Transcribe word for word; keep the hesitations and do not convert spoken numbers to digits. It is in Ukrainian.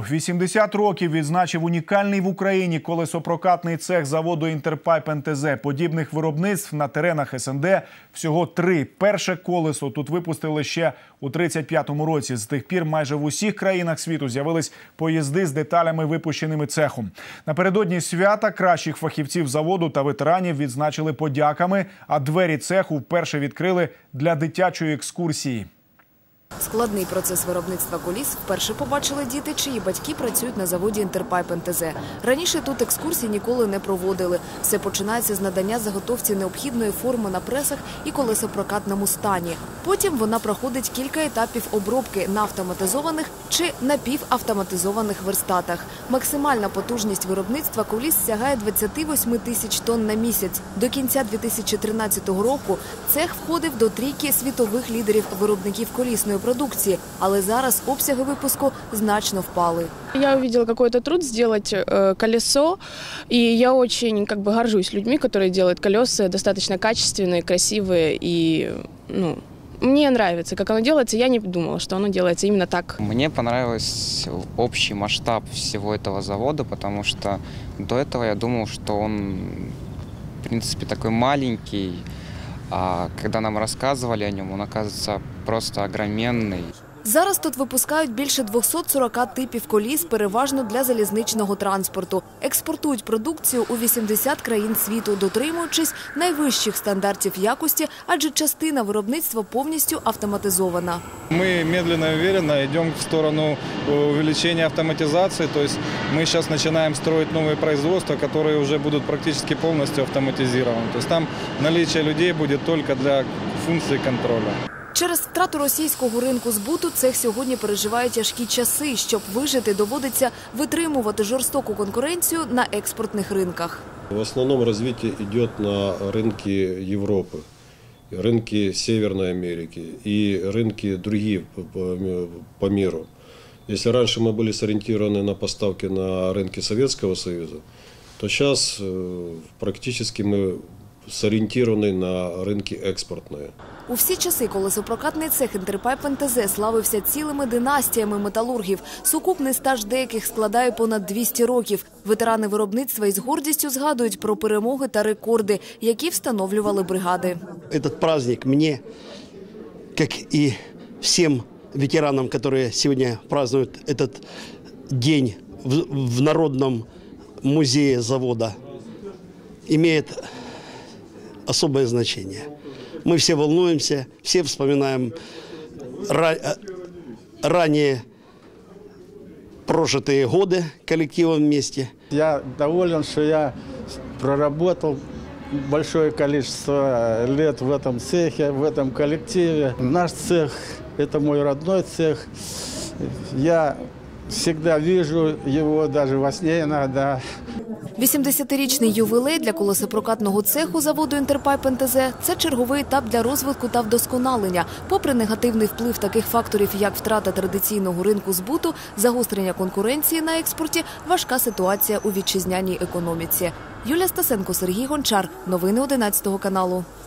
вісімдесят років відзначив унікальний в Україні колесопрокатний цех заводу «Інтерпайп ен те зе». Подібних виробництв на теренах ес ен де всього три. Перше колесо тут випустили ще у тридцять п'ятому році. З тих пір майже в усіх країнах світу з'явились поїзди з деталями, випущеними цехом. Напередодні свята кращих фахівців заводу та ветеранів відзначили подяками, а двері цеху вперше відкрили для дитячої екскурсії. Складний процес виробництва коліс вперше побачили діти, чиї батьки працюють на заводі «Інтерпайп ен те зе». Раніше тут екскурсій ніколи не проводили. Все починається з надання заготовці необхідної форми на пресах і колесопрокатному стані. Потім вона проходить кілька етапів обробки на автоматизованих чи напівавтоматизованих верстатах. Максимальна потужність виробництва коліс сягає двадцяти восьми тисяч тонн на місяць. До кінця дві тисячі тринадцятого року цех входив до трійки світових лідерів виробників колісної продукции, але зараз обсяги випуску значно впали. Я увидела какой-то труд сделать э, колесо, и я очень как бы горжусь людьми, которые делают колеса достаточно качественные, красивые, и ну, мне нравится, как оно делается. Я не думала, что оно делается именно так. Мне понравился общий масштаб всего этого завода, потому что до этого я думал, что он, в принципе, такой маленький. А когда нам рассказывали о нем, он, оказывается, просто огроменный. Зараз тут випускають більше двохсот сорока типів коліс, переважно для залізничного транспорту. Експортують продукцію у вісімдесят країн світу, дотримуючись найвищих стандартів якості, адже частина виробництва повністю автоматизована. Ми медленно і уверенно йдемо в сторону увеличення автоматизації. Тобто ми зараз починаємо строїти нові производства, які вже будуть практично повністю автоматизовані. Тобто там наличие людей буде тільки для функції контролю. Через втрату російського ринку збуту цех сьогодні переживає тяжкі часи. Щоб вижити, доводиться витримувати жорстоку конкуренцію на експортних ринках. В основному розвиток йде на ринки Європи, ринки Северної Америки і ринки інші по світу. Якщо раніше ми були зорієнтовані на поставки на ринки Совєтського Союзу, то зараз практично ми зорієнтовані на ринки експортні. У всі часи колесопрокатний цех «Інтерпайп ен те зе» славився цілими династіями металургів. Сукупний стаж деяких складає понад двісті років. Ветерани виробництва із гордістю згадують про перемоги та рекорди, які встановлювали бригади. Этот праздник мне, как и всем ветеранам, которые сегодня празднуют этот день в Народном музее завода, имеет особое значение. Мы все волнуемся, все вспоминаем ранее прожитые годы коллективом вместе. Я доволен, что я проработал большое количество лет в этом цехе, в этом коллективе. Наш цех – это мой родной цех. Я всегда вижу его, даже во сне иногда. вісімдесятирічний ювілей для колесопрокатного цеху заводу «Інтерпайп ен те зе» – це черговий етап для розвитку та вдосконалення. Попри негативний вплив таких факторів, як втрата традиційного ринку збуту, загострення конкуренції на експорті, важка ситуація у вітчизняній економіці. Юлія Стасенко, Сергій Гончар. Новини одинадцятого каналу.